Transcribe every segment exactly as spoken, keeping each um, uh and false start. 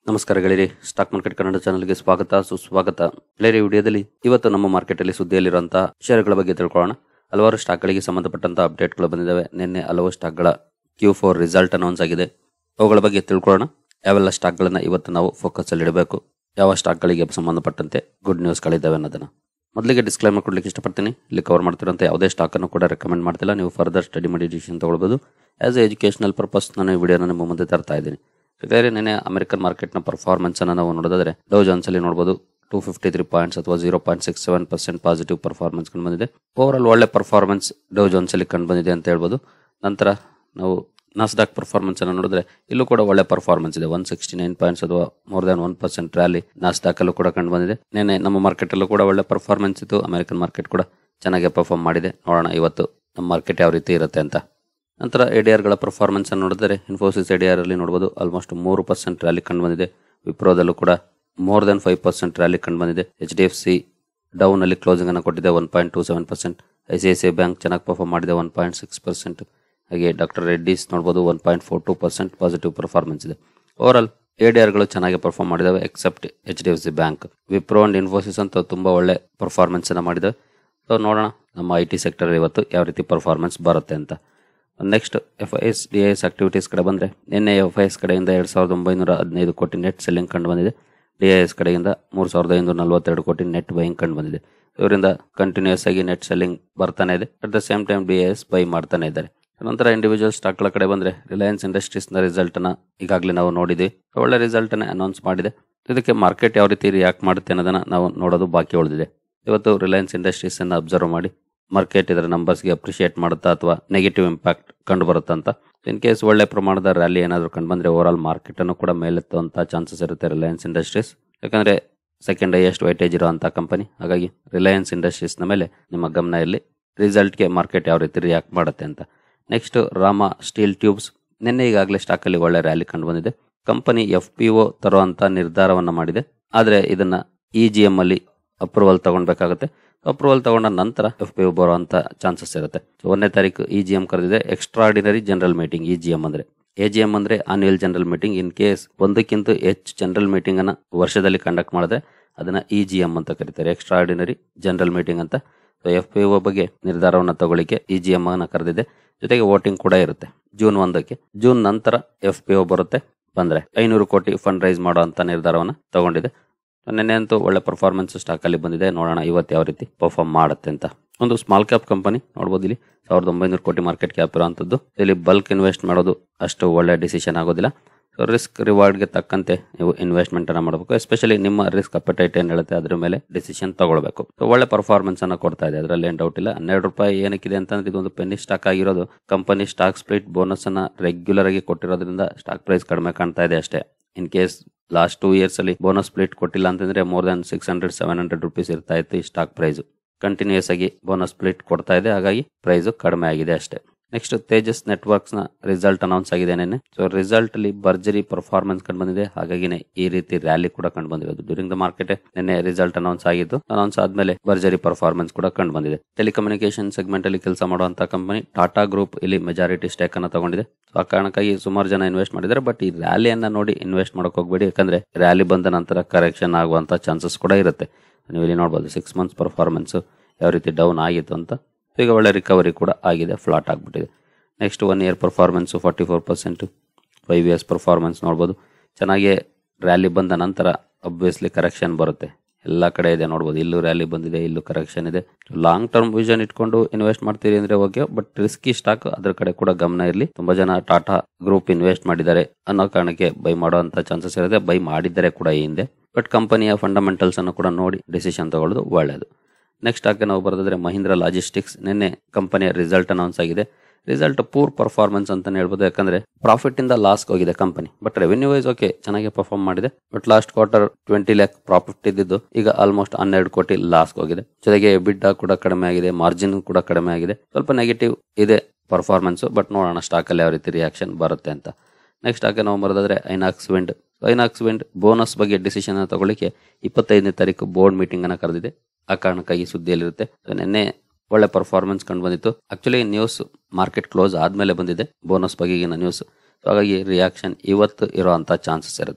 ನಮಸ್ಕಾರ ಗೆಳೆಯರಿ, stock market Kannada ಚಾನಲ್ಗೆ ಸ್ವಾಗತ ಸುಸ್ವಾಗತ. ಗೆಳೆಯರಿ, ವಿಡಿಯೋದಲ್ಲಿ ಇವತ್ತು ನಮ್ಮ ಮಾರ್ಕೆಟ್ ಅಲ್ಲಿ ಸುದ್ದಿಯಲ್ಲಿರುವಂತಹ ಶೇರ್ಗಳ ಬಗ್ಗೆ ತಿಳ್ಕೊಳ್ಳೋಣ. ಹಲವಾರು ಸ್ಟಾಕ್ಗಳಿಗೆ ಸಂಬಂಧಪಟ್ಟಂತಹ ಅಪ್ಡೇಟ್ಗಳು ಬಂದಿದ್ದಾವೆ. ನಿನ್ನೆ ಹಲವು ಸ್ಟಾಕ್ಗಳ ಕ್ಯೂ ಫೋರ್ ರಿಸಲ್ಟ್ ಅನೌನ್ಸ್ ಆಗಿದೆ. ಅವುಗಳ ಬಗ್ಗೆ ತಿಳ್ಕೊಳ್ಳೋಣ. ಯಾವೆಲ್ಲ ಸ್ಟಾಕ್ಗಳನ್ನ ಇವತ್ತು ನಾವು ಫೋಕಸ್ ಅಲ್ಲಿ ಇಡಬೇಕು, ಯಾವ ಸ್ಟಾಕ್ಗಳಿಗೆ ಸಂಬಂಧಪಟ್ಟಂತೆ ಗುಡ್ ನ್ಯೂಸ್ಗಳಿದ್ದಾವೆ ಅನ್ನೋದನ್ನ ಮೊದಲಿಗೆ ಡಿಸ್ಕ್ಲೈಮರ್ ಕೊಡ್ಲಿಕ್ಕೆ ಇಷ್ಟಪಡ್ತೀನಿ. ಇಲ್ಲಿ ಕವರ್ ಮಾಡ್ತಿರೋಂಥ ಯಾವುದೇ ಸ್ಟಾಕ್ ಅನ್ನು ಕೂಡ ರೆಕಮೆಂಡ್ ಮಾಡ್ತಿಲ್ಲ. ನೀವು ಫರ್ದರ್ ಸ್ಟಡಿ ಮಾಡಿ ಡಿಸಿಷನ್ ತಗೊಳ್ಬಹುದು. ಆಸ್ ಎ ಎಜುಕೇಶನಲ್ ಪರ್ಪಸ್ ನಾನು ಈ ವಿಡಿಯೋನ ನಿಮ್ಮ ಮುಂದೆ ತರ್ತಾ ಇದ್ದೀನಿ. ಬೇರೆ ನಿನ್ನೆ ಅಮೆರಿಕನ್ ಮಾರ್ಕೆಟ್ನ ಪರ್ಫಾರ್ಮೆನ್ಸ್ ಅನ್ನು ನಾವು ನೋಡೋದಾದ್ರೆ ಡೌ ಜೋನ್ಸ್ ಅಲ್ಲಿ ನೋಡಬಹುದು ಟೂ ಫಿಫ್ಟಿ ತ್ರೀ ಪಾಯಿಂಟ್ಸ್ ಅಥವಾ zero point six seven percent positive performance ಕಂಡು ಬಂದಿದೆ. ಓವರ್ ಆಲ್ ಒಳ್ಳೆ ಪರ್ಫಾರ್ಮೆನ್ಸ್ ಡೌ ಜೋನ್ಸ್ ಅಲ್ಲಿ ಕಂಡು ಬಂದಿದೆ ಅಂತ ಹೇಳ್ಬೋದು. ನಂತರ ನಾವು ನಾಸ್ಡಾಕ್ ಪರ್ಫಾರ್ಮೆನ್ಸ್ ಅನ್ನು ನೋಡಿದ್ರೆ ಇಲ್ಲೂ ಕೂಡ ಒಳ್ಳೆ ಪರ್ಫಾರ್ಮೆನ್ಸ್ ಇದೆ. ಒನ್ ಸಿಕ್ಸ್ಟಿ ನೈನ್ ಪಾಯಿಂಟ್ಸ್ ಅಥವಾ more than one percent rally Nasdaq ಅಲ್ಲೂ ಕೂಡ ಕಂಡು ಬಂದಿದೆ. ನಿನ್ನೆ ನಮ್ಮ ಮಾರ್ಕೆಟ್ ಅಲ್ಲೂ ಕೂಡ ಒಳ್ಳೆ ಪರ್ಫಾರ್ಮೆನ್ಸ್ ಇತ್ತು. ಅಮೆರಿಕನ್ ಮಾರ್ಕೆಟ್ ಕೂಡ ಚೆನ್ನಾಗಿ ಪರ್ಫಾರ್ಮ್ ಮಾಡಿದೆ. ನೋಡೋಣ ಇವತ್ತು ನಮ್ಮ ಮಾರ್ಕೆಟ್ ಯಾವ ರೀತಿ ಇರುತ್ತೆ ಅಂತ. ನಂತರ ಎಡಿಆರ್ಗಳ ಪರ್ಫಾರ್ಮೆನ್ಸ್ ಅನ್ನು ನೋಡಿದರೆ ಇನ್ಫೋಸಿಸ್ ಎಡಿಆರ್ ಅಲ್ಲಿ ನೋಡಬಹುದು ಆಲ್ಮೋಸ್ಟ್ ಮೂರು ಪರ್ಸೆಂಟ್ ರ್ಯಾಲಿ ಕಂಡು ಬಂದಿದೆ. ವಿಪ್ರೋದಲ್ಲೂ ಕೂಡ more than five percent rally ಕಂಡು ಬಂದಿದೆ. H D F C down ಅಲ್ಲಿ ಕ್ಲೋಸಿಂಗ್ ಅನ್ನು ಕೊಟ್ಟಿದೆ one point two seven percent. I C I C I bank ಚೆನ್ನಾಗಿ ಪರ್ಫಾರ್ಮ್ ಮಾಡಿದೆ ಒನ್ ಪಾಯಿಂಟ್ ಸಿಕ್ಸ್ ಪರ್ಸೆಂಟ್. ಹಾಗೆ ಡಾಕ್ಟರ್ ರೆಡ್ಡಿಸ್ ನೋಡಬಹುದು one point four two percent positive performance ಇದೆ. ಓವರ್ ಆಲ್ ಎಡಿಆರ್ಗಳು ಚೆನ್ನಾಗಿ ಪರ್ಫಾರ್ಮ್ ಮಾಡಿದಾವೆ except H D F C bank. Wipro and Infosys ಅಂತ ತುಂಬಾ ಒಳ್ಳೆ ಪರ್ಫಾರ್ಮೆನ್ಸ್ ಅನ್ನು ಮಾಡಿದಾವೆ. ಸೊ ನೋಡೋಣ ನಮ್ಮ ಐ ಟಿ ಸೆಕ್ಟರ್ ಇವತ್ತು ಯಾವ ರೀತಿ ಪರ್ಫಾರ್ಮೆನ್ಸ್ ಬರುತ್ತೆ ಅಂತ. Next F I S D I S activities ಕಡೆ ಬಂದ್ರೆ ನಿನ್ನೆ ಎಫ್ ಐ ಎಸ್ ಕಡೆಯಿಂದ ಎರಡ್ ಸಾವಿರದ ಒಂಬೈನೂರ ಹದಿನೈದು ಕೋಟಿ ನೆಟ್ ಸೆಲ್ಲಿಂಗ್ ಕಂಡು ಬಂದಿದೆ. ಡಿ ಐ ಎಸ್ ಕಡೆಯಿಂದ ಮೂರ್ ಸಾವಿರದ ಐನೂರ ನಲವತ್ತೆರಡು ಕೋಟಿ ನೆಟ್ ಬೈಯಿಂಗ್ ಕಂಡು ಬಂದಿದೆ. ಇವರಿಂದ ಕಂಟಿನ್ಯೂಸ್ ಆಗಿ ನೆಟ್ ಸೆಲ್ಲಿಂಗ್ ಬರ್ತಾನೆ ಇದೆ. At the same time D I S buy ಮಾಡ್ತಾನೆ ಇದ್ದಾರೆ. ನಂತರ ಇಂಡಿವಿಜುವಲ್ ಸ್ಟಾಕ್ಗಳ ಕಡೆ ಬಂದ್ರೆ ರಿಲಯನ್ಸ್ ಇಂಡಸ್ಟ್ರೀಸ್ ನ ರಿಸಲ್ಟ್ ನ ಈಗಾಗಲೇ ನಾವು ನೋಡಿದ್ವಿ. ಒಳ್ಳೆ ರಿಸಲ್ಟ್ ಅನ್ನ ಅನೌನ್ಸ್ ಮಾಡಿದೆ. ಇದಕ್ಕೆ ಮಾರ್ಕೆಟ್ ಯಾವ ರೀತಿ ರಿಯಾಕ್ಟ್ ಮಾಡುತ್ತೆ ಅನ್ನೋದನ್ನ ನಾವು ನೋಡೋದು ಬಾಕಿ ಉಳಿದಿದೆ. ಇವತ್ತು ರಿಲಯನ್ಸ್ ಇಂಡಸ್ಟ್ರೀಸ್ ಅನ್ನ ಅಬ್ಸರ್ವ್ ಮಾಡಿ ಮಾರ್ಕೆಟ್ ಇದರ ನಂಬರ್ಸ್ಗೆ ಅಪ್ರಿಶಿಯೇಟ್ ಮಾಡುತ್ತಾ ಅಥವಾ ನೆಗೆಟಿವ್ ಇಂಪ್ಯಾಕ್ಟ್ ಕಂಡು ಬರುತ್ತಾ ಅಂತ. ಇನ್ ಕೇಸ್ ಒಳ್ಳೆ ಪ್ರಮಾಣದ ರ್ಯಾಲಿ ಏನಾದರೂ ಕಂಡು ಬಂದ್ರೆ ಓವರ್ ಆಲ್ ಮಾರ್ಕೆಟ್ ಅನ್ನು ಕೂಡ ಮೇಲೆತ್ತುವಂತಹ ಚಾನ್ಸಸ್ ಇರುತ್ತೆ ರಿಲಯನ್ಸ್ ಇಂಡಸ್ಟ್ರೀಸ್. ಯಾಕಂದ್ರೆ ಸೆಕೆಂಡ್ ಹೈಯೆಸ್ಟ್ ವೈಟೇಜ್ ಇರುವಂತಹ ಕಂಪನಿ. ಹಾಗಾಗಿ ರಿಲಯನ್ಸ್ ಇಂಡಸ್ಟ್ರೀಸ್ ನ ಮೇಲೆ ನಿಮ್ಮ ಗಮನ ಇರಲಿ, ರಿಸಲ್ಟ್ಗೆ ಮಾರ್ಕೆಟ್ ಯಾವ ರೀತಿ ರಿಯಾಕ್ಟ್ ಮಾಡುತ್ತೆ ಅಂತ. Next Rama steel tubes. ನಿನ್ನೆ ಈಗಾಗಲೇ ಸ್ಟಾಕ್ ಅಲ್ಲಿ ಒಳ್ಳೆ ರ್ಯಾಲಿ ಕಂಡು ಬಂದಿದೆ. ಕಂಪನಿ ಎಫ್ ಪಿ ಒ ತರುವಂತ ನಿರ್ಧಾರವನ್ನ ಮಾಡಿದೆ. ಆದ್ರೆ ಇದನ್ನ ಇ ಜಿ ಎಂ ಅಲ್ಲಿ ಅಪ್ರೂವಲ್ ತಗೊಳ್ಬೇಕಾಗುತ್ತೆ. ಅಪ್ರೂವಲ್ ತಗೊಂಡ ನಂತರ ಎಫ್ ಪಿ ಒ ಬರುವಂತ ಚಾನ್ಸಸ್ ಇರುತ್ತೆ. ಒಂದನೇ ತಾರೀಕು ಇ ಜಿ ಎಂ ಕರೆದಿದೆ. Extraordinary general meeting E G M ಅಂದ್ರೆ. ಎ ಜಿ ಎಂ ಅಂದ್ರೆ annual general meeting. In case ಒಂದಕ್ಕಿಂತ ಹೆಚ್ಚು ಜನರಲ್ ಮೀಟಿಂಗ್ ಅನ್ನ ವರ್ಷದಲ್ಲಿ ಕಂಡಕ್ಟ್ ಮಾಡಿದ್ರೆ ಅದನ್ನ ಇ ಜಿ ಎಂ ಅಂತ ಕರೀತಾರೆ, ಎಕ್ಸ್ಟ್ರಾರ್ಡಿನರಿ ಜನರಲ್ ಮೀಟಿಂಗ್ ಅಂತ. ಎಫ್ ಪಿ ಒ ಬಗ್ಗೆ ನಿರ್ಧಾರವನ್ನ ತಗೊಳ್ಳಿಕ್ಕೆ ಇ ಜಿ ಎಂ ಅನ್ನ ಕರೆದಿದೆ. ಜೊತೆಗೆ ವೋಟಿಂಗ್ ಕೂಡ ಇರುತ್ತೆ ಜೂನ್ ಒಂದಕ್ಕೆ. ಜೂನ್ ನಂತರ ಎಫ್ ಪಿ ಒ ಬರುತ್ತೆ. ಬಂದ್ರೆ ಐನೂರು ಕೋಟಿ ಫಂಡ್ ರೈಸ್ ಮಾಡುವಂತ ನಿರ್ಧಾರವನ್ನ ತಗೊಂಡಿದೆ. ನಿನ್ನೆ ಅಂತೂ ಒಳ್ಳೆ ಪರ್ಫಾರ್ಮೆನ್ಸ್ ಸ್ಟಾಕ್ ಅಲ್ಲಿ ಬಂದಿದೆ. ನೋಡೋಣ ಇವತ್ತು ಯಾವ ರೀತಿ ಪರ್ಫಾರ್ಮ್ ಮಾಡುತ್ತೆ ಅಂತ. ಒಂದು ಸ್ಮಾಲ್ ಕ್ಯಾಪ್ ಕಂಪನಿ ನೋಡಬಹುದು. ಇಲ್ಲಿ ಸಾವಿರದ ಒಂಬೈನೂರು ಕೋಟಿ ಮಾರ್ಕೆಟ್ ಕ್ಯಾಪ್ ಇರುವಂತದ್ದು. ಇಲ್ಲಿ ಬಲ್ಕ್ ಇನ್ವೆಸ್ಟ್ ಮಾಡೋದು ಅಷ್ಟು ಒಳ್ಳೆ ಡಿಸಿಷನ್ ಆಗೋದಿಲ್ಲ. ಸೊ ರಿಸ್ಕ್ ರಿವಾರ್ಡ್ಗೆ ತಕ್ಕಂತೆ ನೀವು ಇನ್ವೆಸ್ಟ್ಮೆಂಟ್ ಅನ್ನ ಮಾಡಬೇಕು. ಎಸ್ಪೆಷಲಿ ನಿಮ್ಮ ರಿಸ್ಕ್ ಅಪಟೈಟ್ ಏನ್ ಹೇಳುತ್ತೆ ಅದ್ರ ಮೇಲೆ ಡಿಸಿಷನ್ ತಗೊಳ್ಬೇಕು. ಸೊ ಒಳ್ಳೆ ಪರ್ಫಾರ್ಮೆನ್ಸ್ ಅನ್ನ ಕೊಡ್ತಾ ಇದೆ, ಅದರಲ್ಲಿ ಏನ್ ಡೌಟ್ ಇಲ್ಲ. ಹನ್ನೆರಡು ರೂಪಾಯಿ ಏನಕ್ಕಿದೆ ಅಂತಂದ್ರೆ ಇದೊಂದು ಪೆನ್ನಿ ಸ್ಟಾಕ್ ಆಗಿರೋದು. ಕಂಪನಿ ಸ್ಟಾಕ್ ಸ್ಪ್ಲಿಟ್ ಬೋನಸ್ ಅನ್ನ ರೆಗ್ಯುಲರ್ ಆಗಿ ಕೊಟ್ಟಿರೋದ್ರಿಂದ ಸ್ಟಾಕ್ ಪ್ರೈಸ್ ಕಡಿಮೆ ಕಾಣ್ತಾ ಇದೆ ಅಷ್ಟೇ. In case last two years ಅಲ್ಲಿ ಬೋನಸ್ ಸ್ಪ್ಲಿಟ್ ಕೊಟ್ಟಿಲ್ಲ ಅಂತಂದ್ರೆ more than six hundred seven hundred rupees ಇರ್ತಾ ಇತ್ತು ಈ ಸ್ಟಾಕ್ ಪ್ರೈಸ್. ಕಂಟಿನ್ಯೂಸ್ ಆಗಿ ಬೋನಸ್ ಸ್ಪ್ಲಿಟ್ ಕೊಡ್ತಾ ಇದೆ, ಹಾಗಾಗಿ ಪ್ರೈಸ್ ಕಡಿಮೆ ಆಗಿದೆ ಅಷ್ಟೇ. ನೆಕ್ಸ್ಟ್ ತೇಜಸ್ ನೆಟ್ವರ್ಕ್ಸ್ ನ ರಿಸಲ್ಟ್ ಅನೌನ್ಸ್ ಆಗಿದೆ ನಿನ್ನೆ. ಸೊ ರಿಸಲ್ಟ್ ಅಲ್ಲಿ ಭರ್ಜರಿ ಪರ್ಫಾರ್ಮೆನ್ಸ್ ಕಂಡು ಬಂದಿದೆ. ಹಾಗಾಗಿನೇ ಈ ರೀತಿ ರ್ಯಾಲಿ ಕೂಡ ಕಂಡು ಬಂದಿದೆ. ಡ್ಯೂರಿಂಗ್ ದ ಮಾರ್ಕೆಟ್ ನಿನ್ನೆ ರಿಸಲ್ಟ್ ಅನೌನ್ಸ್ ಆಗಿದ್ದು. ಅನೌನ್ಸ್ ಆದ್ಮೇಲೆ ಭರ್ಜರಿ ಪರ್ಫಾರ್ಮೆನ್ಸ್ ಕೂಡ ಕಂಡು ಬಂದಿದೆ. ಟೆಲಿಕಮ್ಯುನಿಕೇಶನ್ ಸೆಗ್ಮೆಂಟ್ ಅಲ್ಲಿ ಕೆಲಸ ಮಾಡುವಂತಹ ಕಂಪನಿ ಟಾಟಾ ಗ್ರೂಪ್ ಇಲ್ಲಿ ಮೆಜಾರಿಟಿ ಸ್ಟೇಕ್ ಅನ್ನ ತಗೊಂಡಿದೆ. ಸೊ ಆ ಕಾರಣಕ್ಕಾಗಿ ಸುಮಾರು ಜನ ಇನ್ವೆಸ್ಟ್ ಮಾಡಿದ್ದಾರೆ. ಬಟ್ ಈ ರ್ಯಾಲಿಯನ್ನ ನೋಡಿ ಇನ್ವೆಸ್ಟ್ ಮಾಡಕ್ ಹೋಗ್ಬೇಡಿ, ಯಾಕಂದ್ರೆ ರ್ಯಾಲಿ ಬಂದ ನಂತರ ಕರೆಕ್ಷನ್ ಆಗುವಂತ ಚಾನ್ಸಸ್ ಕೂಡ ಇರುತ್ತೆ. ನೀವು ಇಲ್ಲಿ ನೋಡಬಹುದು ಸಿಕ್ಸ್ ಮಂತ್ಸ್ ಪರ್ಫಾರ್ಮೆನ್ಸ್ ಯಾವ ರೀತಿ ಡೌನ್ ಆಗಿತ್ತು ಅಂತ. ಈಗ ಒಳ್ಳೆ ರಿಕವರಿ ಕೂಡ ಆಗಿದೆ, ಫ್ಲಾಟ್ ಆಗ್ಬಿಟ್ಟಿದೆ. Next one year performance forty four percent. Five years performance ನೋಡ್ಬೋದು. ಚೆನ್ನಾಗಿ ರ್ಯಾಲಿ ಬಂದ ನಂತರ ಅಬ್ವಿಯಸ್ಲಿ ಕರೆಕ್ಷನ್ ಬರುತ್ತೆ. ಎಲ್ಲ ಕಡೆ ಇದೆ ನೋಡ್ಬೋದು. ಇಲ್ಲೂ ರ್ಯಾಲಿ ಬಂದಿದೆ, ಇಲ್ಲೂ ಕರೆಕ್ಷನ್ ಇದೆ. ಲಾಂಗ್ ಟರ್ಮ್ ವಿಷನ್ ಇಟ್ಕೊಂಡು ಇನ್ವೆಸ್ಟ್ ಮಾಡ್ತೀರಿ ಅಂದ್ರೆ ಓಕೆ, ಬಟ್ ರಿಸ್ಕಿ ಸ್ಟಾಕ್ ಅದ್ರ ಕಡೆ ಕೂಡ ಗಮನ ಇರಲಿ. ತುಂಬಾ ಜನ ಟಾಟಾ ಗ್ರೂಪ್ ಇನ್ವೆಸ್ಟ್ ಮಾಡಿದ್ದಾರೆ ಅನ್ನೋ ಕಾರಣಕ್ಕೆ ಬೈ ಮಾಡುವಂತ ಚಾನ್ಸಸ್ ಇರುತ್ತೆ. ಬೈ ಮಾಡಿದ್ದಾರೆ ಕೂಡ ಈ ಹಿಂದೆ. ಬಟ್ ಕಂಪನಿಯ ಫಂಡಮೆಂಟಲ್ಸ್ ಅನ್ನು ಕೂಡ ನೋಡಿ ಡಿಸಿಷನ್ ತಗೊಳ್ಳೋದು ಒಳ್ಳೆಯದು. ನೆಕ್ಸ್ಟ್ ಆಗಿ ನಾವು ಬರೋದಾದ್ರೆ ಮಹೀಂದ್ರ ಲಾಜಿಸ್ಟಿಕ್ಸ್. ನಿನ್ನೆ ಕಂಪನಿಯ ರಿಸಲ್ಟ್ ಅನೌನ್ಸ್ ಆಗಿದೆ. ರಿಸಲ್ಟ್ ಪೂರ್ ಪರ್ಫಾರ್ಮೆನ್ಸ್ ಅಂತಾನೆ ಹೇಳ್ಬೋದು, ಯಾಕಂದ್ರೆ ಪ್ರಾಫಿಟ್ ಇಂದ ಲಾಸ್ ಹೋಗಿದೆ company. But revenue wise okay ಚೆನ್ನಾಗಿ ಪರ್ಫಾರ್ಮ್ ಮಾಡಿದೆ. But last quarter twenty lakh profit ಇದ್ದಿದ್ದು ಈಗ ಆಲ್ಮೋಸ್ಟ್ ಹನ್ನೆರಡು ಕೋಟಿ ಲಾಸ್ ಹೋಗಿದೆ. ಜೊತೆಗೆ ಎಬಿಟಾ ಕೂಡ ಕಡಿಮೆ ಆಗಿದೆ, ಮಾರ್ಜಿನ್ ಕೂಡ ಕಡಿಮೆ ಆಗಿದೆ. ಸ್ವಲ್ಪ ನೆಗೆಟಿವ್ ಇದೆ ಪರ್ಫಾರ್ಮೆನ್ಸ್. ಬಟ್ ನೋಡೋಣ ಸ್ಟಾಕ್ ಅಲ್ಲಿ ಯಾವ ರೀತಿ ರಿಯಾಕ್ಷನ್ ಬರುತ್ತೆ ಅಂತ. ನೆಕ್ಸ್ಟ್ ಆಗಿ ನಾವು ಬರೋದಾದ್ರೆ ಐನಾಕ್ಸ್ ವಿಂಡ್. ಐನಾಕ್ಸ್ ವಿಂಡ್ ಬೋನಸ್ ಬಗ್ಗೆ ಡಿಸಿಷನ್ ತಗೊಳ್ಳಿಕ್ಕೆ ಇಪ್ಪತ್ತೈದನೇ ತಾರೀಕು ಬೋರ್ಡ್ ಮೀಟಿಂಗ್ ಅನ್ನ ಕರೆದಿದೆ. ಆ ಕಾರಣಕ್ಕಾಗಿ ಸುದ್ದಿಯಲ್ಲಿರುತ್ತೆ. ನಿನ್ನೆ ಒಳ್ಳೆ ಪರ್ಫಾರ್ಮೆನ್ಸ್ ಕಂಡು ಬಂದಿತ್ತು. ಆಕ್ಚುಲಿ ನ್ಯೂಸ್ ಮಾರ್ಕೆಟ್ ಕ್ಲೋಸ್ ಆದ್ಮೇಲೆ ಬಂದಿದೆ ಬೋನಸ್ ಬಗೆಗಿನ ನ್ಯೂಸ್. ಹಾಗಾಗಿ ರಿಯಾಕ್ಷನ್ ಇವತ್ತು ಇರುವಂತ ಚಾನ್ಸಸ್ ಇರುತ್ತೆ.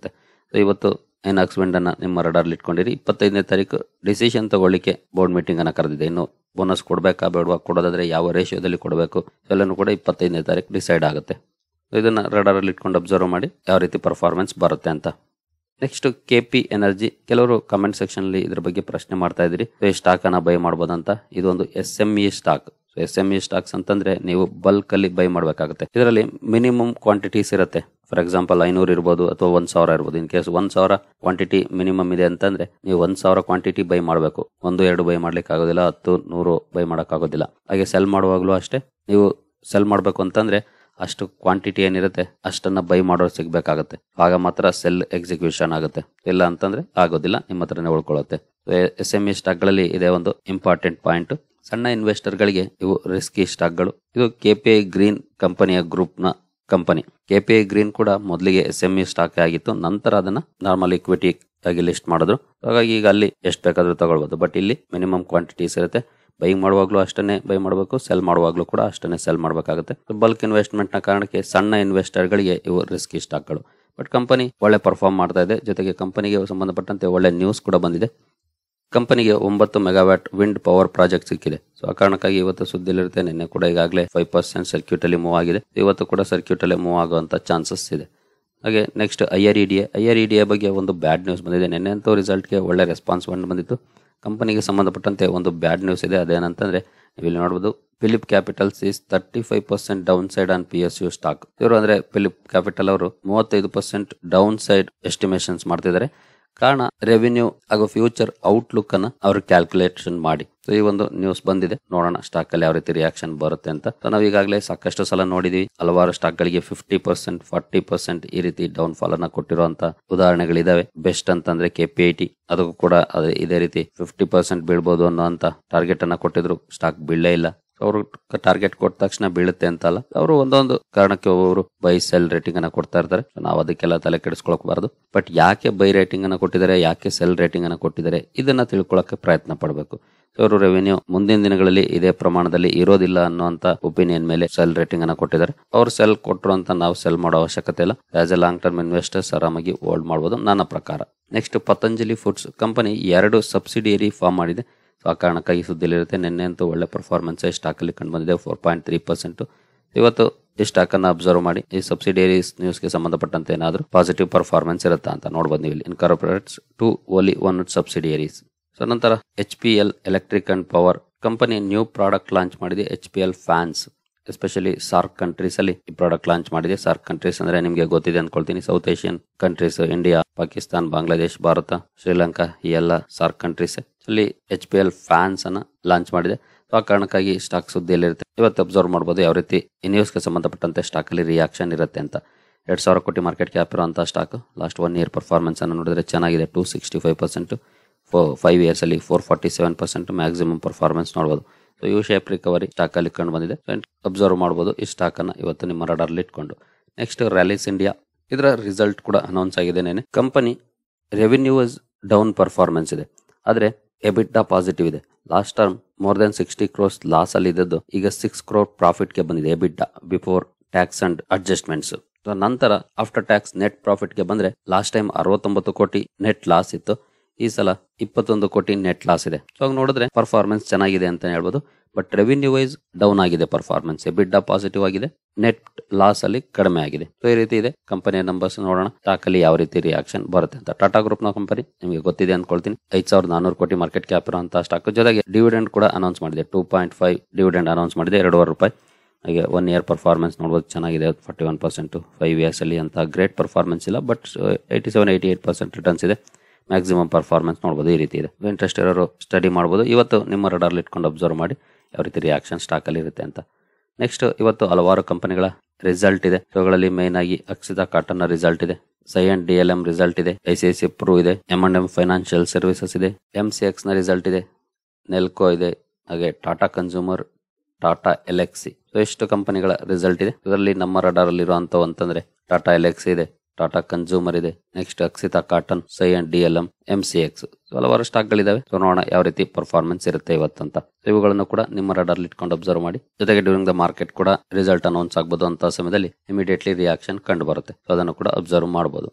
ಇವತ್ತು ಐನಾಕ್ಸ್ ವಿಂಡ್ ಅನ್ನ ನಿಮ್ಮ ರಡಾರ್ಲಿ ಇಟ್ಕೊಂಡಿರಿ. ಇಪ್ಪತ್ತೈದನೇ ತಾರೀಕು ಡಿಸಿಷನ್ ತಗೊಳ್ಳಿಕ್ಕೆ ಬೋರ್ಡ್ ಮೀಟಿಂಗ್ ಅನ್ನ ಕರೆದಿದೆ. ಇನ್ನು ಬೋನಸ್ ಕೊಡಬೇಕಾ ಬೇಡವಾ, ಕೊಡೋದಾದ್ರೆ ಯಾವ ರೇಷಿಯೋದಲ್ಲಿ ಕೊಡಬೇಕು ಎಲ್ಲನೂ ಕೂಡ ಇಪ್ಪತ್ತೈದನೇ ತಾರೀಕು ಡಿಸೈಡ್ ಆಗುತ್ತೆ. ಇದನ್ನ ರಡಾರಲ್ಲಿ ಇಟ್ಕೊಂಡು ಅಬ್ಸರ್ವ್ ಮಾಡಿ ಯಾವ ರೀತಿ ಪರ್ಫಾರ್ಮೆನ್ಸ್ ಬರುತ್ತೆ ಅಂತ. Next K P energy. ಕೆಲವರು ಕಮೆಂಟ್ ಸೆಕ್ಷನ್ ಅಲ್ಲಿ ಇದ್ರ ಬಗ್ಗೆ ಪ್ರಶ್ನೆ ಮಾಡ್ತಾ ಇದ್ರಿ, ಈ ಸ್ಟಾಕ್ ಅನ್ನ ಬೈ ಮಾಡಬಹುದಂತ. ಇದೊಂದು S M E stock. S M E stocks ಅಂತಂದ್ರೆ ನೀವು ಬಲ್ಕ್ ಅಲ್ಲಿ ಬೈ ಮಾಡಬೇಕಾಗುತ್ತೆ. ಇದರಲ್ಲಿ ಮಿನಿಮಮ್ ಕ್ವಾಂಟಿಟೀಸ್ ಇರುತ್ತೆ. ಫಾರ್ ಎಕ್ಸಾಂಪಲ್ ಐನೂರು ಇರ್ಬೋದು ಅಥವಾ ಒಂದ್ ಸಾವಿರ ಇರ್ಬೋದು. ಇನ್ ಕೇಸ್ ಒಂದ್ ಸಾವಿರ ಕ್ವಾಂಟಿಟಿ ಮಿನಿಮಮ್ ಇದೆ ಅಂತಂದ್ರೆ ನೀವು ಒಂದ್ ಸಾವಿರ ಕ್ವಾಂಟಿಟಿ ಬೈ ಮಾಡಬೇಕು. ಒಂದು ಎರಡು ಬೈ ಮಾಡ್ಲಿಕ್ಕೆ ಆಗೋದಿಲ್ಲ, ಹತ್ತು ನೂರು ಬೈ ಮಾಡಕ್ ಆಗೋದಿಲ್ಲ. ಹಾಗೆ ಸೆಲ್ ಮಾಡುವಾಗ್ಲೂ ಅಷ್ಟೇ, ನೀವು ಸೆಲ್ ಮಾಡ್ಬೇಕು ಅಂತಂದ್ರೆ ಅಷ್ಟು ಕ್ವಾಂಟಿಟಿ ಏನಿರುತ್ತೆ ಅಷ್ಟನ್ನ ಬೈ ಮಾಡೋರು ಸಿಗ್ಬೇಕಾಗತ್ತೆ. ಆಗ ಮಾತ್ರ ಸೆಲ್ ಎಕ್ಸಿಕ್ಯೂಷನ್ ಆಗುತ್ತೆ. ಇಲ್ಲ ಅಂತಂದ್ರೆ ಆಗೋದಿಲ್ಲ, ನಿಮ್ಮ ಹತ್ರನೇ ಉಳ್ಕೊಳ್ಳುತ್ತೆ. ಎಸ್ ಎಂ ಇ ಸ್ಟಾಕ್ ಗಳಲ್ಲಿ ಇದೇ ಒಂದು ಇಂಪಾರ್ಟೆಂಟ್ ಪಾಯಿಂಟ್. ಸಣ್ಣ ಇನ್ವೆಸ್ಟರ್ ಗಳಿಗೆ ಇವು ರಿಸ್ಕಿ ಸ್ಟಾಕ್ಗಳು. ಇದು ಕೆಪಿಐ ಗ್ರೀನ್ ಕಂಪನಿಯ ಗ್ರೂಪ್ ನ ಕಂಪನಿ. ಕೆಪಿಐ ಗ್ರೀನ್ ಕೂಡ ಮೊದಲಿಗೆ ಎಸ್ ಎಂ ಇ ಸ್ಟಾಕ್ ಆಗಿತ್ತು, ನಂತರ ಅದನ್ನ ನಾರ್ಮಲ್ ಇಕ್ವಿಟಿ ಆಗಿ ಲಿಸ್ಟ್ ಮಾಡಿದ್ರು. ಹಾಗಾಗಿ ಈಗ ಅಲ್ಲಿ ಎಷ್ಟು ಬೇಕಾದ್ರೂ ತಗೊಳ್ಬಹುದು. ಬಟ್ ಇಲ್ಲಿ ಮಿನಿಮಮ್ ಕ್ವಾಂಟಿಟೀಸ್ ಇರುತ್ತೆ. ಬೈ ಮಾಡುವಾಗ್ಲೂ ಅಷ್ಟನ್ನೇ ಬೈ ಮಾಡಬೇಕು, ಸೆಲ್ ಮಾಡುವಾಗ್ಲೂ ಕೂಡ ಅಷ್ಟನ್ನೇ ಸೆಲ್ ಮಾಡಬೇಕಾಗುತ್ತೆ. ಬಲ್ಕ್ ಇನ್ವೆಸ್ಟ್ಮೆಂಟ್ ನ ಕಾರಣಕ್ಕೆ ಸಣ್ಣ ಇನ್ವೆಸ್ಟರ್ ಗಳಿಗೆ ಇವು ರಿಸ್ಕಿ ಸ್ಟಾಕ್ಗಳು. ಬಟ್ ಕಂಪನಿ ಒಳ್ಳೆ ಪರ್ಫಾರ್ಮ್ ಮಾಡ್ತಾ ಇದೆ. ಜೊತೆಗೆ ಕಂಪನಿಗೆ ಸಂಬಂಧಪಟ್ಟಂತೆ ಒಳ್ಳೆ ನ್ಯೂಸ್ ಕೂಡ ಬಂದಿದೆ. ಕಂಪನಿಗೆ ಒಂಬತ್ತು ಮೆಗಾವ್ಯಾಟ್ ವಿಂಡ್ ಪವರ್ ಪ್ರಾಜೆಕ್ಟ್ ಸಿಕ್ಕಿದೆ. ಸೊ ಆ ಕಾರಣಕ್ಕಾಗಿ ಇವತ್ತು ಸುದ್ದಿಲಿರುತ್ತೆ. ನಿನ್ನೆ ಕೂಡ ಈಗಾಗಲೇ ಫೈವ್ ಪರ್ಸೆಂಟ್ ಸರ್ಕ್ಯೂಟ್ ಅಲ್ಲಿ ಮೂವ್ ಆಗಿದೆ. ಇವತ್ತು ಕೂಡ ಸರ್ಕ್ಯೂಟ್ ಅಲ್ಲಿ ಮೂವ್ ಆಗುವಂತ ಚಾನ್ಸಸ್ ಇದೆ. ಹಾಗೆ next I R E D A. I R E D A ಬಗ್ಗೆ ಒಂದು ಬ್ಯಾಡ್ ನ್ಯೂಸ್ ಬಂದಿದೆ. ನಿನ್ನೆ ಅಂತೂ ರಿಸಲ್ಟ್ಗೆ ಒಳ್ಳೆ ರೆಸ್ಪಾನ್ಸ್ ಬಂದಿತ್ತು. ಕಂಪನಿಗೆ ಸಂಬಂಧಪಟ್ಟಂತೆ ಒಂದು ಬ್ಯಾಡ್ ನ್ಯೂಸ್ ಇದೆ. ಅದೇನಂತಂದ್ರೆ ನೀವು ಇಲ್ಲಿ ನೋಡಬಹುದು, Philip capitals is thirty five percent down side on P S U stock. ಇವರು ಅಂದ್ರೆ ಫಿಲಿಪ್ ಕ್ಯಾಪಿಟಲ್ ಅವರು ಮೂವತ್ತೈದು ಪರ್ಸೆಂಟ್ ಡೌನ್ ಸೈಡ್ ಎಸ್ಟಿಮೇಷನ್ಸ್ ಮಾಡ್ತಿದ್ದಾರೆ. ಕಾರಣ ರೆವಿನ್ಯೂ ಹಾಗೂ ಫ್ಯೂಚರ್ ಔಟ್ಲುಕ್ ಅನ್ನ ಅವರು ಕ್ಯಾಲ್ಕುಲೇಷನ್ ಮಾಡಿ. ಸೊ ಈ ಒಂದು ನ್ಯೂಸ್ ಬಂದಿದೆ. ನೋಡೋಣ ಸ್ಟಾಕ್ ಅಲ್ಲಿ ಯಾವ ರೀತಿ ರಿಯಾಕ್ಷನ್ ಬರುತ್ತೆ ಅಂತ. ಸೊ ನಾವು ಈಗಾಗಲೇ ಸಾಕಷ್ಟು ಸಲ ನೋಡಿದೀವಿ, ಹಲವಾರು ಸ್ಟಾಕ್ ಗಳಿಗೆ ಫಿಫ್ಟಿ ಪರ್ಸೆಂಟ್ ಫಾರ್ಟಿ ಪರ್ಸೆಂಟ್ ಈ ರೀತಿ ಡೌನ್ ಫಾಲ್ ಅನ್ನ ಕೊಟ್ಟಿರುವಂತ ಉದಾಹರಣೆಗಳಿದಾವೆ. ಬೆಸ್ಟ್ ಅಂತಂದ್ರೆ ಕೆ ಪಿ ಐ ಟಿ, ಅದಕ್ಕೂ ಕೂಡ ಅದೇ ಇದೇ ರೀತಿ ಫಿಫ್ಟಿ ಪರ್ಸೆಂಟ್ ಬೀಳ್ಬೋದು ಅನ್ನೋ ಟಾರ್ಗೆಟ್ ಅನ್ನ ಕೊಟ್ಟಿದ್ರು. ಸ್ಟಾಕ್ ಬೀಳಲೇ ಇಲ್ಲ. ಅವರು ಟಾರ್ಗೆಟ್ ಕೊಟ್ಟ ತಕ್ಷಣ ಬೀಳುತ್ತೆ ಅಂತಲ್ಲ, ಅವರು ಒಂದೊಂದು ಕಾರಣಕ್ಕೆ ಒಬ್ಬರು ಬೈ ಸೆಲ್ ರೇಟಿಂಗ್ ಅನ್ನ ಕೊಡ್ತಾ ಇರ್ತಾರೆ. ನಾವು ಅದಕ್ಕೆಲ್ಲ ತಲೆ ಕೆಡಿಸ್ಕೊಳಕಬಾರದು. ಬಟ್ ಯಾಕೆ ಬೈ ರೇಟಿಂಗ್ ಅನ್ನ ಕೊಟ್ಟಿದ್ದಾರೆ, ಯಾಕೆ ಸೆಲ್ ರೇಟಿಂಗ್ ಅನ್ನ ಕೊಟ್ಟಿದ್ದಾರೆ, ಇದನ್ನ ತಿಳ್ಕೊಳಕ್ಕೆ ಪ್ರಯತ್ನ ಪಡಬೇಕು. ಅವರು ರೆವೆನ್ಯೂ ಮುಂದಿನ ದಿನಗಳಲ್ಲಿ ಇದೇ ಪ್ರಮಾಣದಲ್ಲಿ ಇರೋದಿಲ್ಲ ಅನ್ನುವಂತ ಒಪಿನಿಯನ್ ಮೇಲೆ ಸೆಲ್ ರೇಟಿಂಗ್ ಅನ್ನ ಕೊಟ್ಟಿದ್ದಾರೆ. ಅವ್ರು ಸೆಲ್ ಕೊಟ್ಟರು ಅಂತ ನಾವು ಸೆಲ್ ಮಾಡೋ ಅವಶ್ಯಕತೆ ಇಲ್ಲ. As a long term investors ಆರಾಮಾಗಿ ಹೋಲ್ಡ್ ಮಾಡಬಹುದು ನನ್ನ ಪ್ರಕಾರ. ನೆಕ್ಸ್ಟ್ ಪತಂಜಲಿ ಫುಡ್ಸ್ ಕಂಪನಿ ಎರಡು ಸಬ್ಸಿಡಿಯರಿ ಫಾರ್ಮ್ ಮಾಡಿದೆ. ಆ ಕಾರಣಕ್ಕಾಗಿ ಸುದ್ದಿಲಿರುತ್ತೆ. ನಿನ್ನೆ ಅಂತೂ ಒಳ್ಳೆ ಪರ್ಫಾರ್ಮೆನ್ಸ್ ಸ್ಟಾಕ್ ಅಲ್ಲಿ ಕಂಡು ಬಂದಿದೆ, ಫೋರ್ ಪಾಯಿಂಟ್ ತ್ರೀ ಪರ್ಸೆಂಟ್. ಇವತ್ತು ಈ ಸ್ಟಾಕ್ ಅನ್ನ ಅಬ್ಸರ್ವ್ ಮಾಡಿ ಈ ಸಬ್ಸಿಡಿಯರೀಸ್ ನ್ಯೂಸ್ ಗೆ ಸಂಬಂಧಪಟ್ಟಂತೆ ಏನಾದರೂ ಪಾಸಿಟಿವ್ ಪರ್ಫಾರ್ಮೆನ್ಸ್ ಇರುತ್ತಾ ಅಂತ ನೋಡಬಹುದು. ನೀವು ಇಲ್ಲಿ incorporates two wholly own subsidiaries. So ನಂತರ H P L electric and power company new product launch ಮಾಡಿದೆ. H P L fans especially SAARC countries ಅಲ್ಲಿ ಈ ಪ್ರಾಡಕ್ಟ್ ಲಾಂಚ್ ಮಾಡಿದೆ. ಸಾರ್ಕ್ ಕಂಟ್ರೀಸ್ ಅಂದ್ರೆ ನಿಮಗೆ ಗೊತ್ತಿದೆ ಅನ್ಕೊಳ್ತೀನಿ. South Asian countries, India, Pakistan, Bangladesh, Bharat, Sri Lanka, ಈ ಎಲ್ಲ ಸಾರ್ಕ್ ಕಂಟ್ರೀಸ್ ಅಲ್ಲಿ ಎಚ್ ಪಿ ಎಲ್ ಫ್ಯಾನ್ಸ್ ಅನ್ನ ಲಾಂಚ್ ಮಾಡಿದೆ. ಆ ಕಾರಣಕ್ಕಾಗಿ ಸ್ಟಾಕ್ ಸುದ್ದಿಯಲ್ಲಿರುತ್ತೆ. ಇವತ್ತು ಅಬ್ಸರ್ವ್ ಮಾಡಬಹುದು ಯಾವ ರೀತಿ ಈ ನ್ಯೂಸ್ ಗೆ ಸಂಬಂಧಪಟ್ಟಂತೆ ಸ್ಟಾಕ್ ಅಲ್ಲಿ ರಿಯಾಕ್ಷನ್ ಇರುತ್ತೆ ಅಂತ. ಎರಡ್ ಸಾವಿರ ಕೋಟಿ ಮಾರ್ಕೆಟ್ ಕ್ಯಾಪ್ ಇರುವಂತಹ stock last one year performance ಅನ್ನು ನೋಡಿದ್ರೆ ಚೆನ್ನಾಗಿದೆ. Two sixty five percent five years ಅಲ್ಲಿ four forty seven percent maximum performance ನೋಡಬಹುದು. So U shape recovery stock ಅಲ್ಲಿ ಕಂಡು ಬಂದಿದೆ. ಅಬ್ಸರ್ವ್ ಮಾಡಬಹುದು ಈ ಸ್ಟಾಕ್ ಅನ್ನ ಇವತ್ತು ನಿಮ್ಮ ರಡಾರ್ ಅಲ್ಲಿ ಇಟ್ಕೊಂಡು. Next Rallis India. ಇದರ ರಿಸಲ್ಟ್ ಕೂಡ ಅನೌನ್ಸ್ ಆಗಿದೆ ನೆನೆ. ಕಂಪನಿ ರೆವಿನ್ಯೂ ಡೌನ್ ಪರ್ಫಾರ್ಮೆನ್ಸ್ ಇದೆ, ಆದ್ರೆ ಎಬಿಟಾ ಪಾಸಿಟಿವ್ ಇದೆ. Last term more than sixty crores loss ಅಲ್ಲಿ ಇದ್ದದ್ದು ಈಗ ಸಿಕ್ಸ್ ಕ್ರೋರ್ ಪ್ರಾಫಿಟ್ ಗೆ ಬಂದಿದೆ. EBITDA before tax and adjustments. ನಂತರ ಆಫ್ಟರ್ ಟ್ಯಾಕ್ಸ್ ನೆಟ್ ಪ್ರಾಫಿಟ್ ಗೆ ಬಂದ್ರೆ ಲಾಸ್ಟ್ ಟೈಮ್ ಅರವತ್ತೊಂಬತ್ತು ಕೋಟಿ ನೆಟ್ ಲಾಸ್ ಇತ್ತು, ಈ ಸಲ ಇಪ್ಪತ್ತೊಂದು ಕೋಟಿ ನೆಟ್ ಲಾಸ್ ಇದೆ. ಸೊ ನೋಡಿದ್ರೆ ಪರ್ಫಾರ್ಮೆನ್ಸ್ ಚೆನ್ನಾಗಿದೆ ಅಂತ ಹೇಳ್ಬೋದು. ಬಟ್ ರೆವಿನ್ಯೂ ವೈಸ್ ಡೌನ್ ಆಗಿದೆ ಪರ್ಫಾರ್ಮೆನ್ಸ್. ಎಬಿಟಾ ಪಾಸಿಟಿವ್ ಆಗಿದೆ, ನೆಟ್ ಲಾಸ್ ಅಲ್ಲಿ ಕಡಿಮೆ ಆಗಿದೆ. ಸೊ ಈ ರೀತಿ ಇದೆ ಕಂಪನಿಯ ನಂಬರ್ಸ್. ನೋಡೋಣ ಸ್ಟಾಕ್ ಅಲ್ಲಿ ಯಾವ ರೀತಿ ರಿಯಾಕ್ಷನ್ ಬರುತ್ತೆ ಅಂತ. ಟಾಟಾ ಗ್ರೂಪ್ ನ ಕಂಪನಿ ನಿಮಗೆ ಗೊತ್ತಿದೆ ಅನ್ಕೊಳ್ತೀನಿ. ಐದ್ ಸಾವಿರದ ನಾನೂರು ಕೋಟಿ ಮಾರ್ಕೆಟ್ ಕ್ಯಾಪ್ ಇರುವಂತಹ ಸ್ಟಾಕ್. ಜೊತೆಗೆ ಡಿವಿಡೆಂಡ್ ಕೂಡ ಅನೌನ್ಸ್ ಮಾಡಿದೆ. Two point five dividend announce ಮಾಡಿದೆ, ಎರಡೂವರೆ ರೂಪಾಯಿ. ಹಾಗೆ ಒನ್ ಇಯರ್ ಪರ್ಫಾರ್ಮೆನ್ಸ್ ನೋಡಬಹುದು ಚೆನ್ನಾಗಿದೆ, forty one percent. Five years ಅಲ್ಲಿ ಅಂತ ಗ್ರೇಟ್ ಪರ್ಫಾರ್ಮೆನ್ಸ್ ಇಲ್ಲ, but eighty seven eighty eight percent returns ಇದೆ. ಮ್ಯಾಕ್ಸಿಮಮ್ ಪರ್ಫಾರ್ಮೆನ್ಸ್ ನೋಡಬಹುದು. ಈ ರೀತಿ ಇದೆ. ಇಂಟ್ರೆಸ್ಟ್ ಇರೋರು ಸ್ಟಡಿ ಮಾಡಬಹುದು. ಇವತ್ತು ನಿಮ್ಮ ರಡಾರ್ ಇಟ್ಕೊಂಡು ಅಬ್ಸರ್ವ್ ಮಾಡಿ ಯಾವ ರೀತಿ ರಿಯಾಕ್ಷನ್ ಸ್ಟಾಕ್ ಅಲ್ಲಿ ಇರುತ್ತೆ ಅಂತ. ನೆಕ್ಸ್ಟ್ ಇವತ್ತು ಹಲವಾರು ಕಂಪನಿಗಳ ರಿಸಲ್ಟ್ ಇದೆ. ಇವುಗಳಲ್ಲಿ ಮೇನ್ ಆಗಿ ಅಕ್ಷಿತಾ ಕಾಟನ್ ನ ರಿಸಲ್ಟ್ ಇದೆ, Cyient D L M result ಇದೆ, I C I C I Pru ಇದೆ, M and M financial services ಇದೆ, ಎಂ ಸಿ ಎಕ್ಸ್ ನ ರಿಸಲ್ಟ್ ಇದೆ, ನೆಲ್ಕೋ ಇದೆ, ಹಾಗೆ ಟಾಟಾ ಕನ್ಸ್ಯೂಮರ್, ಟಾಟಾ ಎಲೆಕ್ಸಿ. ಎಷ್ಟು ಕಂಪನಿಗಳ ರಿಸಲ್ಟ್ ಇದೆ. ಇದರಲ್ಲಿ ನಮ್ಮ ರಡಾರ್ ಅಲ್ಲಿ ಇರುವಂತವು ಅಂತಂದ್ರೆ ಟಾಟಾ ಎಲೆಕ್ಸಿ ಇದೆ, ಟಾಟಾ ಕನ್ಸ್ಯೂಮರ್ ಇದೆ, next Akshita cotton, Cyient D L M, M C X. ಹಲವಾರು ಸ್ಟಾಕ್ ಗಳಿದಾವೆ. ಸೊ ನೋಡೋಣ ಯಾವ ರೀತಿ ಪರ್ಫಾರ್ಮೆನ್ಸ್ ಇರುತ್ತೆ ಇವತ್ತಂತ. ಇವುಗಳನ್ನು ಕೂಡ ನಿಮ್ಮ ರಡಾರ್ ಇಟ್ಕೊಂಡು ಅಬ್ಸರ್ವ್ ಮಾಡಿ. ಜೊತೆಗೆ ಡ್ಯೂರಿಂಗ್ ದ ಮಾರ್ಕೆಟ್ ಕೂಡ ರಿಸಲ್ಟ್ ಅನೌನ್ಸ್ ಆಗಬಹುದು ಅಂತ ಸಮಯದಲ್ಲಿ ಇಮಿಡಿಯೇಟ್ಲಿ ರಿಯಾಕ್ಷನ್ ಕಂಡು ಬರುತ್ತೆ. ಸೊ ಅದನ್ನು ಕೂಡ ಅಬ್ಸರ್ವ್ ಮಾಡಬಹುದು.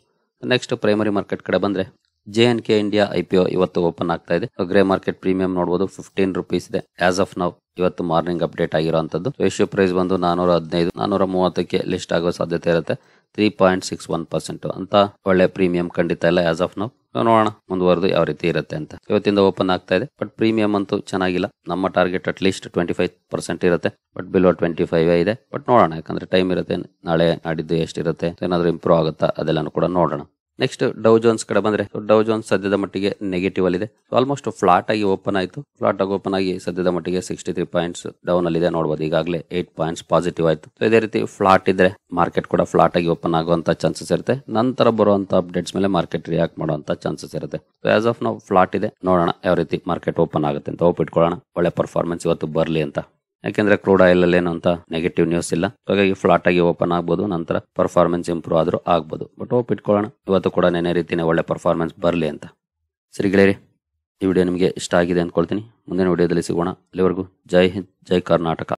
ನೆಕ್ಸ್ಟ್ ಪ್ರೈಮರಿ ಮಾರ್ಕೆಟ್ ಕಡೆ ಬಂದ್ರೆ J N K India I P O ಇವತ್ತು ಓಪನ್ ಆಗ್ತಾ ಇದೆ. ಗ್ರೇ ಮಾರ್ಕೆಟ್ ಪ್ರೀಮಿಯಂ ನೋಡಬಹುದು ಫಿಫ್ಟೀನ್ ರುಪೀಸ್ ಇದೆ ಆಸ್ ಆಫ್ ನೌ. ಇವತ್ತು ಮಾರ್ನಿಂಗ್ ಅಪ್ಡೇಟ್ ಆಗಿರುವಂತದ್ದು. ಇಶ್ಯೂ ಪ್ರೈಸ್ ಬಂದು ನಾನೂರ ಹದಿನೈದು ನಾನೂರ ಮೂವತ್ತಕ್ಕೆ ಲಿಸ್ಟ್ ಆಗೋ ಸಾಧ್ಯತೆ ಇರುತ್ತೆ. Three point six one percent ಅಂತ ಒಳ್ಳೆ ಪ್ರೀಮಿಯಂ ಖಂಡಿತ ಇಲ್ಲ ಆಸ್ ಆಫ್ ನೌ. ನೋಡೋಣ ಮುಂದುವರೆದು ಯಾವ ರೀತಿ ಇರುತ್ತೆ ಅಂತ. ಇವತ್ತಿಂದ ಓಪನ್ ಆಗ್ತಾ ಇದೆ, ಬಟ್ ಪ್ರೀಮಿಯಂ ಅಂತೂ ಚೆನ್ನಾಗಿಲ್ಲ. ನಮ್ಮ target at least twenty five percent ಇರುತ್ತೆ, ಬಟ್ ಬಿಲೋ ಟ್ವೆಂಟಿ ಫೈವ್ ಇದೆ. ಬಟ್ ನೋಡೋಣ, ಯಾಕಂದ್ರೆ ಟೈಮ್ ಇರುತ್ತೆ. ನಾಳೆ ನಾಡಿದ್ದು ಎಷ್ಟಿರುತ್ತೆ, ಏನಾದ್ರು ಇಂಪ್ರೂವ್ ಆಗುತ್ತಾ ಅದೆಲ್ಲಾನು ಕೂಡ ನೋಡೋಣ. ನೆಕ್ಸ್ಟ್ ಡೌ ಜೋನ್ಸ್ ಕಡೆ ಬಂದ್ರೆ ಡೌ ಜೋನ್ಸ್ ಸದ್ಯದ ಮಟ್ಟಿಗೆ ನೆಗೆಟಿವ್ ಅಲ್ಲಿ ಇದೆ. ಆಲ್ಮೋಸ್ಟ್ ಫ್ಲಾಟ್ ಆಗಿ ಓಪನ್ ಆಯ್ತು. ಫ್ಲಾಟ್ ಆಗಿ ಓಪನ್ ಆಗಿ ಸದ್ಯದ ಮಟ್ಟಿಗೆ ಸಿಕ್ಸ್ಟಿ ತ್ರೀ ಪಾಯಿಂಟ್ಸ್ ಡೌನ್ ಅಲ್ಲಿ ಇದೆ ನೋಡಬಹುದು. ಈಗಾಗಲೇ ಏಟ್ ಪಾಯಿಂಟ್ಸ್ ಪಾಸಿಟಿವ್ ಆಯ್ತು. ಇದೇ ರೀತಿ ಫ್ಲಾಟ್ ಇದ್ರೆ ಮಾರ್ಕೆಟ್ ಕೂಡ ಫ್ಲಾಟ್ ಆಗಿ ಓಪನ್ ಆಗುವಂತ ಚಾನ್ಸಸ್ ಇರುತ್ತೆ. ನಂತರ ಬರುವಂತ ಅಪ್ಡೇಟ್ಸ್ ಮೇಲೆ ಮಾರ್ಕೆಟ್ ರಿಯಾಕ್ಟ್ ಮಾಡುವಂತ ಚಾನ್ಸಸ್ ಇರುತ್ತೆ. ಆಸ್ ಆಫ್ ನಾವು ಫ್ಲಾಟ್ ಇದೆ, ನೋಡೋಣ ಯಾವ ರೀತಿ ಮಾರ್ಕೆಟ್ ಓಪನ್ ಆಗುತ್ತೆ ಅಂತ. ಹೋಪ್ ಇಟ್ಕೊಳ್ಳೋಣ ಒಳ್ಳೆ ಪರ್ಫಾರ್ಮೆನ್ಸ್ ಇವತ್ತು ಬರ್ಲಿ ಅಂತ. ಯಾಕೆಂದ್ರೆ ಕ್ರೂಡ್ ಆಯಿಲ್ ಅಲ್ಲಿ ಏನು ಅಂತ ನೆಗೆಟಿವ್ ನ್ಯೂಸ್ ಇಲ್ಲ. ಹಾಗಾಗಿ ಫ್ಲಾಟ್ ಆಗಿ ಓಪನ್ ಆಗ್ಬೋದು, ನಂತರ ಪರ್ಫಾರ್ಮೆನ್ಸ್ ಇಂಪ್ರೂವ್ ಆದ್ರೂ ಆಗ್ಬೋದು. ಬಟ್ ಹೋಪ್ ಇಟ್ಕೊಳ್ಳೋಣ ಇವತ್ತು ಕೂಡ ನೆನೆ ರೀತಿನೇ ಒಳ್ಳೆ ಪರ್ಫಾರ್ಮೆನ್ಸ್ ಬರಲಿ ಅಂತ. ಸರಿ ಗೆಳೆಯರಿ, ಈ ವಿಡಿಯೋ ನಿಮಗೆ ಇಷ್ಟ ಆಗಿದೆ ಅಂದ್ಕೊಳ್ತೀನಿ. ಮುಂದಿನ ವಿಡಿಯೋದಲ್ಲಿ ಸಿಗೋಣ. ಅಲ್ಲಿವರೆಗೂ ಜೈ ಹಿಂದ್, ಜೈ ಕರ್ನಾಟಕ.